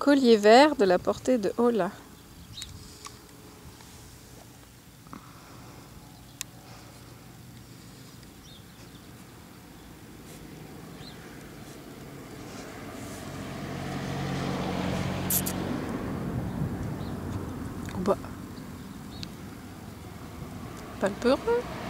collier vert de la portée de Ola. Bah, pas le peureux.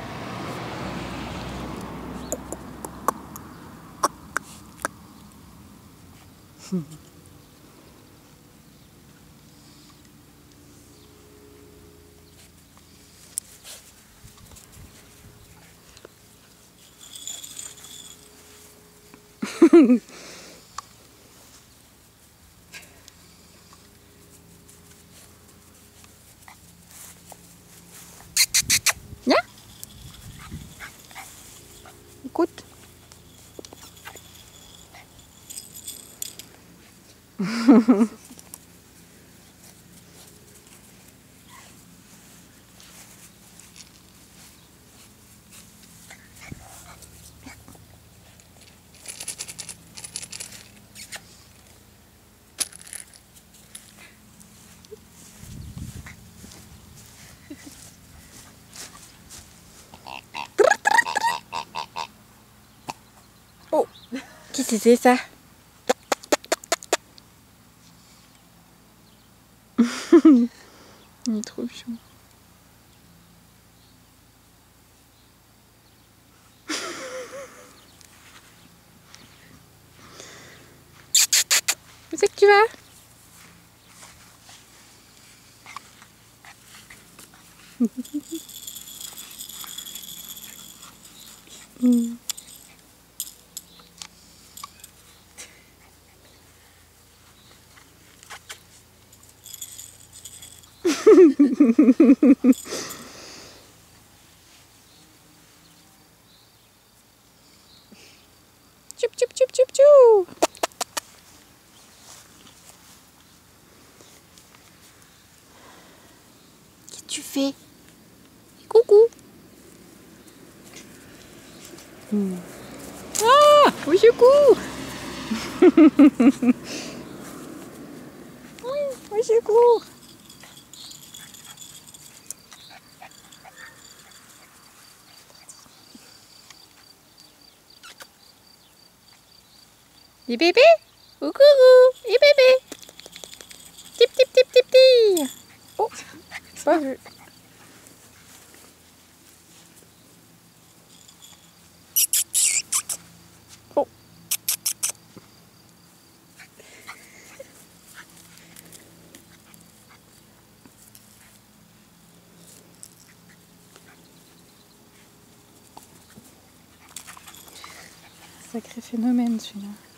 Viens. Écoute. Oh, qui c'était ça? Il est trop chou. Où c'est que tu vas? Tchoup tchoup tchoup tchoup tchou. Qu'est-ce que tu fais? Coucou. Ah, oui je cours. Oui je cours. Et bébé? Oh coucou. Et bébé? Tip tip tip tip tip. Oh, pas vu. Oh. Sacré phénomène celui-là.